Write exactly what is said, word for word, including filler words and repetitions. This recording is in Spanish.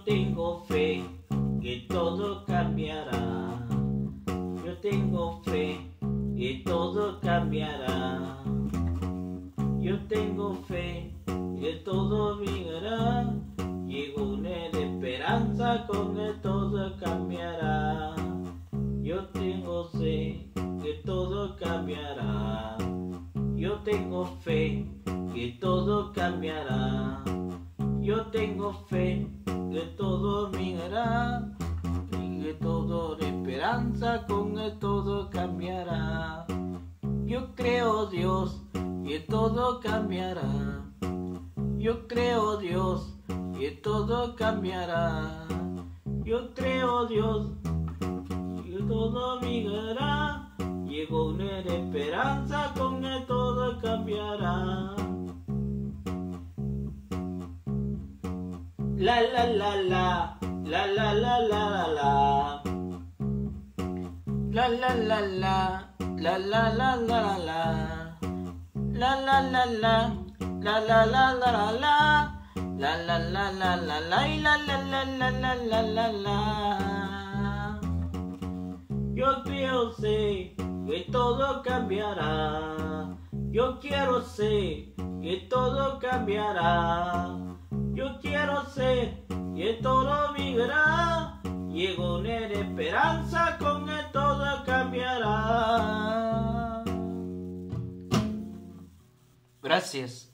tengo fe que todo cambiará. Yo tengo fe que todo cambiará. Yo tengo fe que todo mirará. Llegó una esperanza, con que todo cambiará. Yo tengo fe que todo cambiará. Yo tengo fe que todo cambiará. Yo tengo fe que todo mirará. Y que todo de esperanza, con que todo cambiará. Yo creo, Dios, que todo cambiará. Yo creo, Dios, que todo cambiará. Yo creo, Dios, que todo mirará. Llegó una esperanza, con que todo cambiará. La la la la, la la la la la, la la la la, la la la la la, la la la la, la la la la la, la la la la la la y la la la la la la la la. Yo quiero ser que todo cambiará. Yo quiero ser que todo cambiará. Yo quiero ser que todo vivirá. Llegó una esperanza, con que todo cambiará. Gracias.